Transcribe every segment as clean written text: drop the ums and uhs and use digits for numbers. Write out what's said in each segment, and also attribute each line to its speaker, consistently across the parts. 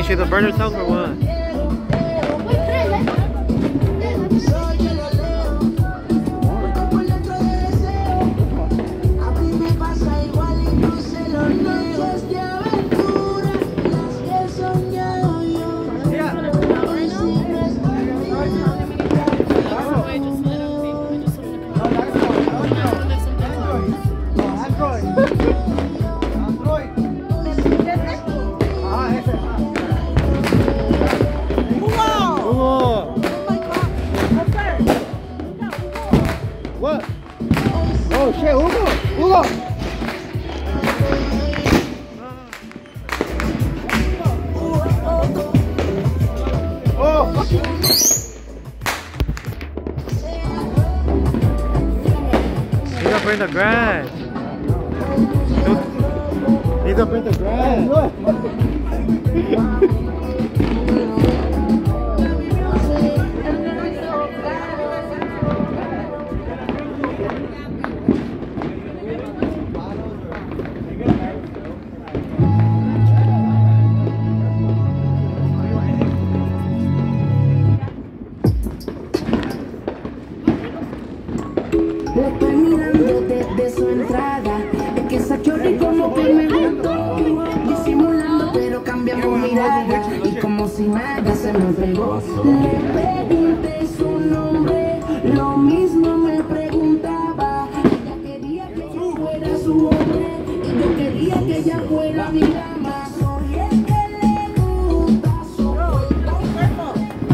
Speaker 1: should the burn herself or what?
Speaker 2: What? Oh shit, Hugo! Hugo! Oh!
Speaker 1: He's gonna burn the grass. He's gonna burn the grass.
Speaker 3: La estoy mirando desde su entrada. Es que esa chorri como que me gustó. Disimulando pero cambiamos mirada. Y como si nada se me pegó. Le pregunté su nombre, lo mismo me preguntaba. Ella quería que yo fuera su hombre y yo quería que ella fuera mi dama. Soy el que le gusta su cuerpo.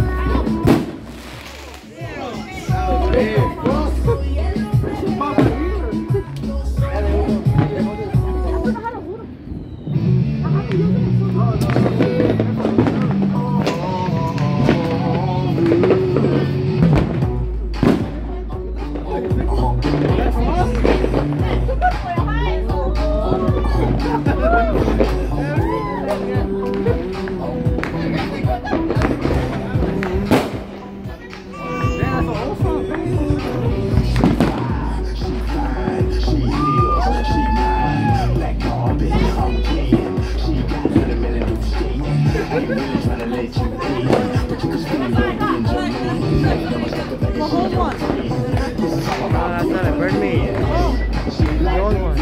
Speaker 1: That's not it. Burn me. The old one.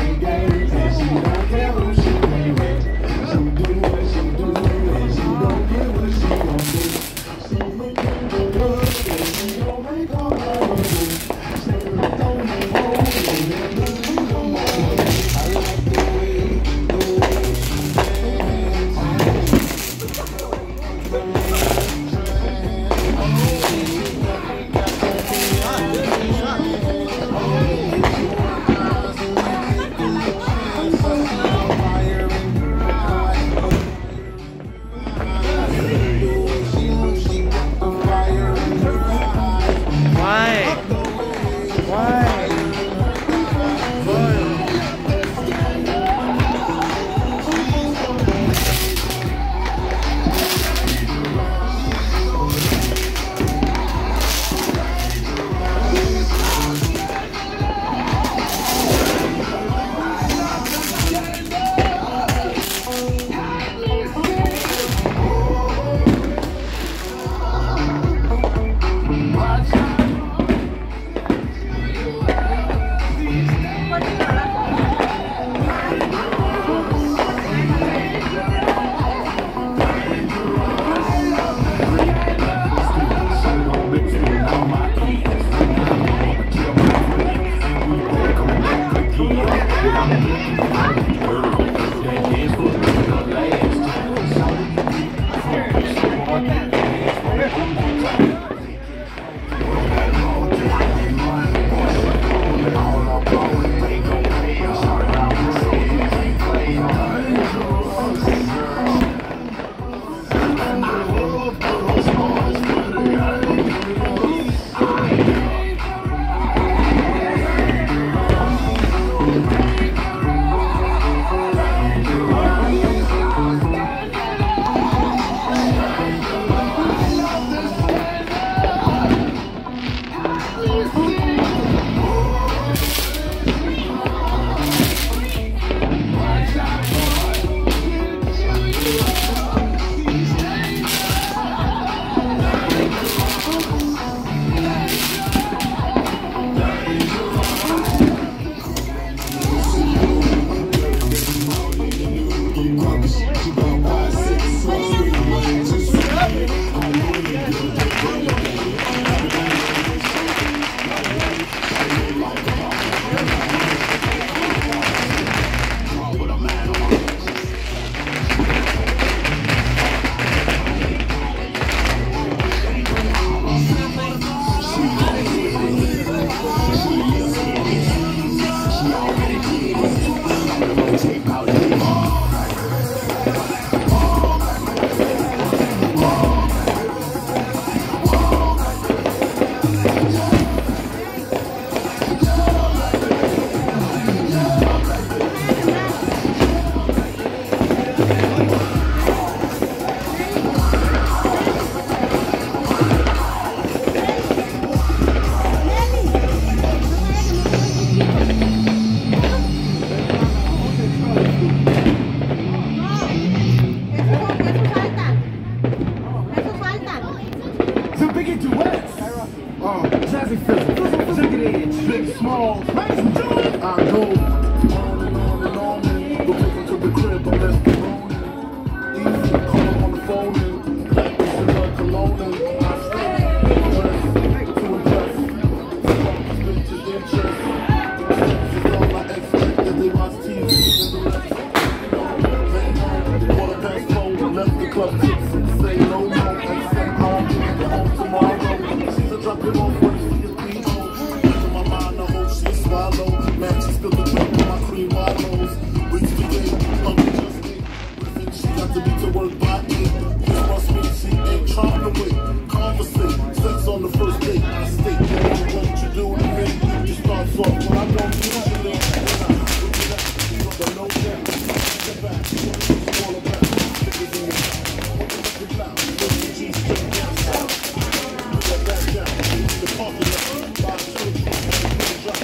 Speaker 4: get duets. Jazzy Fizzle, Ziggity Edge, Big Small, I go on and on. Go take him to the crib, but let's get on it. Easy, call him on the phone and practice in the cologne and I stay dressed to impress. Fuck bitches interest. This is all I expect that they watch TV and the rest. They know, quarter past 4, left the club tipsy. Say no more, except home, get home tomorrow. She's a drop him off when she is beat on. In my mind, I hope she swallow. Man, she spilled the drink on my cream wallows. Reach the gate, hungry just ate. She got to be to work by 8. This must mean she ain't trying to wait. Conversate, sex on the first date. I state, what you do to me? You start soft, when I don't need you there. But no doubt, step back, all about. Niggas in your mouth, get loud, look at G straight down south. Get back down, the parking lot, by the church, drop.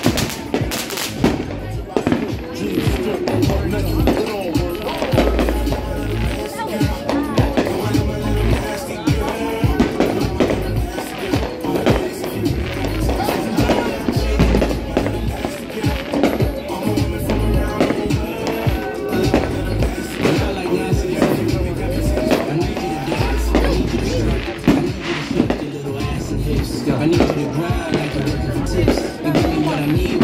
Speaker 4: G straight, up next, it all works.
Speaker 5: I need you to grind like you're working for tips and give me what I need.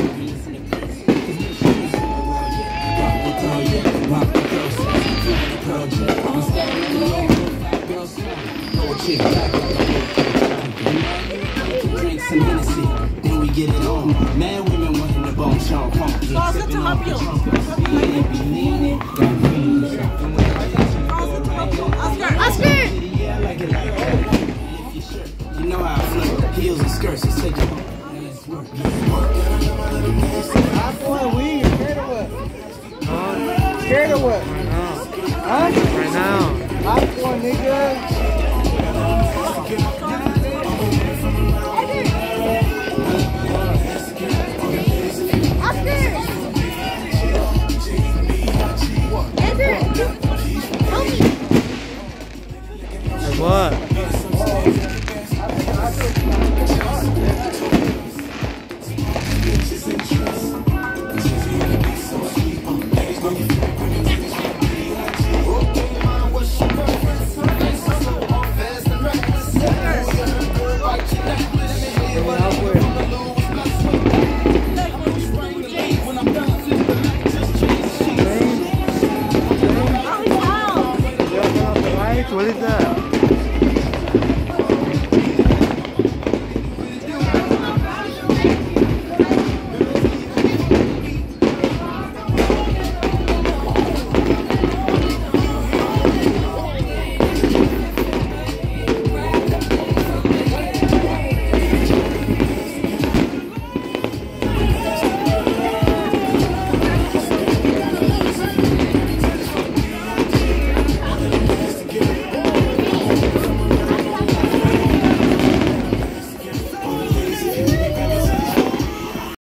Speaker 5: Rock the girl, I'm standing alone. Girls, no chick back. Drink some Hennessy, then we get it on. Man, women wanting the bone Sean Funk. Sipping off the trunk, speeding, be leaning, got greens. Oscar! Yeah, I like it like that. You know how I flirt, heels and skirts, just take it home. Let's work.
Speaker 2: I'm going weed. Scared of what? Scared of what?
Speaker 1: Right now.
Speaker 2: Huh?
Speaker 1: Right now.
Speaker 2: I'm going, nigga.